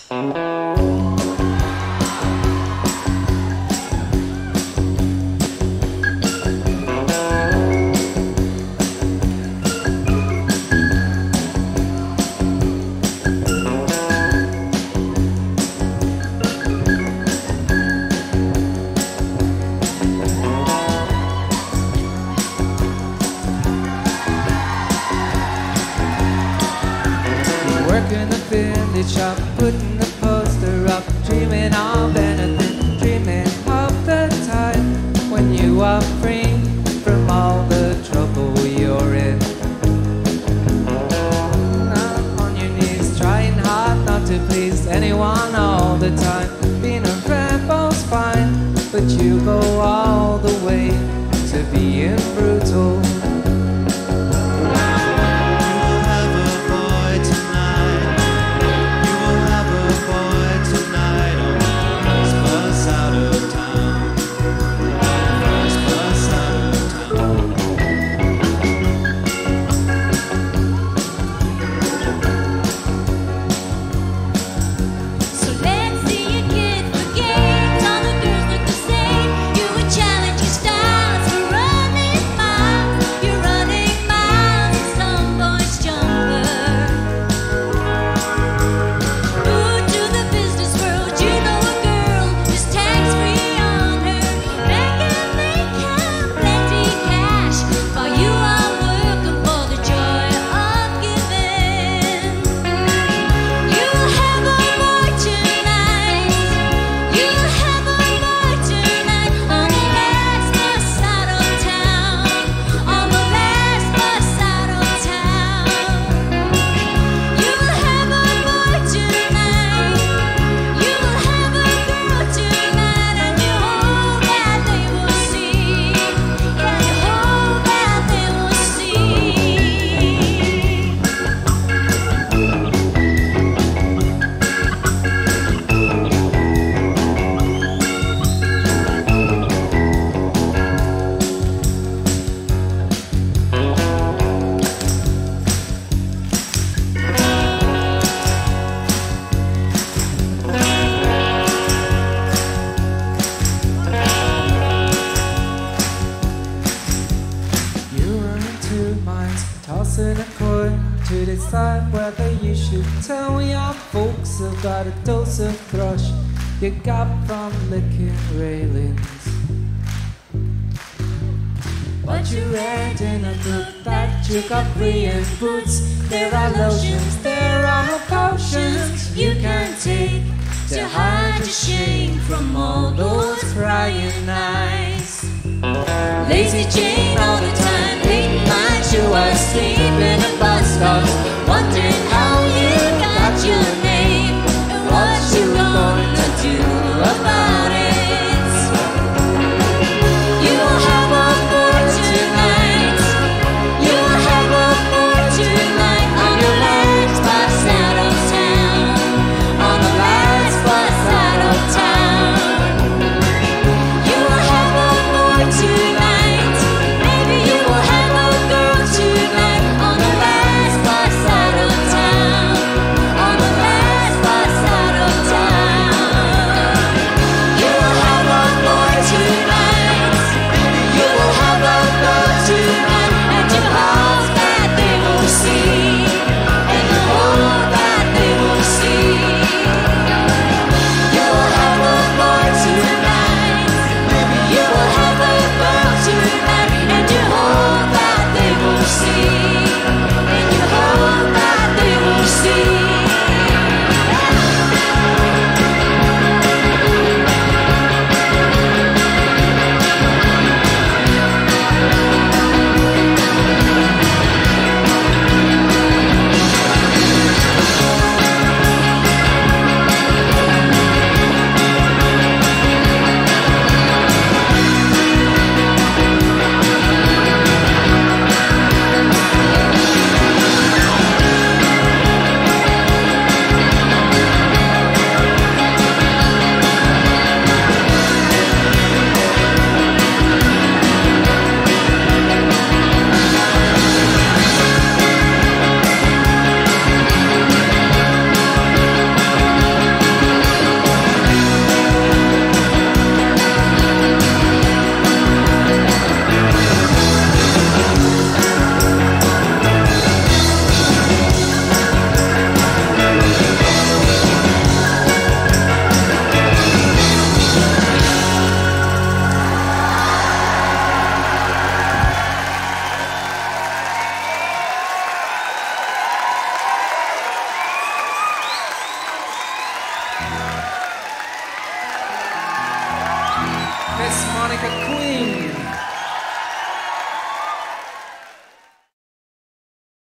In the village shop, putting the poster up, dreaming of anything, dreaming of the time when you are free from all the trouble you're in. Now on your knees, trying hard not to please anyone all the time. Being a rebel's fine, but you go all the way to being brutal. Tossing a coin to decide whether you should tell your folks about a dose of thrush you got from licking railings. But you read in a book that you got free in boots. There are lotions, there are potions you can take to hide your shame from all those prying eyes. Lazy Jane all the time, late nights you are sleeping in bus stops, wondering how you got your name and what you gonna do about it. You will have a fortune night, you will have a fortune night on your last bus out of town, on the last bus out of town. You will have a fortune night, maybe you will have a girl tonight on the last bus like a queen.